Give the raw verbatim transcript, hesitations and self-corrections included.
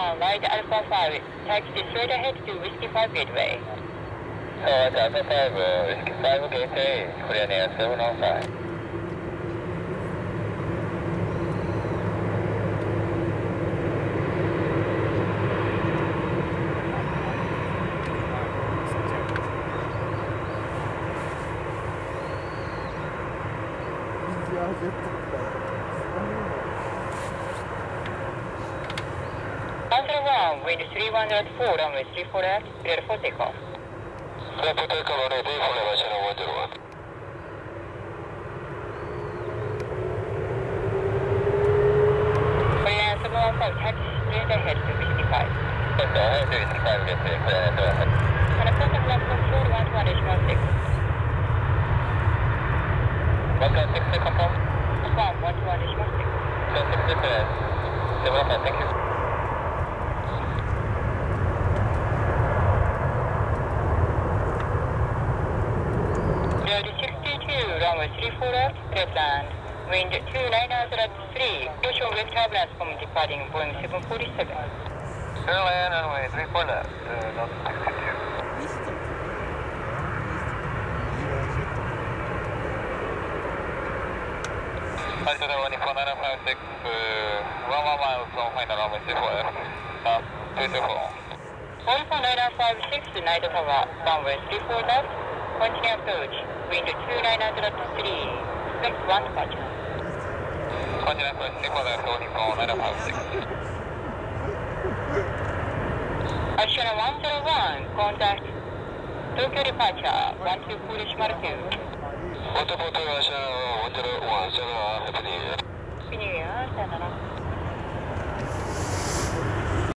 one, right Alpha five, taxi straight ahead to Whiskey five Gateway. Alright, Alpha five, Whiskey five Gateway, clear near seven oh five. one zero one, wind three one zero four, runway three four left, clear for takeoff. Clear for takeoff, runway three four left, Asiana one zero one. Airlines seven one five, taxi straight ahead to Whiskey five. Straight ahead to Whiskey five Gateway, clear near seven. And a contact left control one two one Asiana six. one two six, confirm. One one two one Asiana six. one two six, seven oh five, thank you. sixty-two, runway three four left, clear land. Wind two nine zero at three, caution wake turbulence from departing Boeing seven forty-seven. Clear land, runway three four left, uh, not sixty-two. Altitude one four nine five six, uh, one one miles on final runway three four left, uh, two two four. one four nine five six, night tower, runway three four left, continue approach, wind two nine zero at three, expect one departure. Continue approach three four left, one four nine five six. Asiana one zero one, contact Tokyo departure, one two four decimal two. one two four two, Asiana one zero one, Asiana, Happy New Year. Happy New Year, sayonara.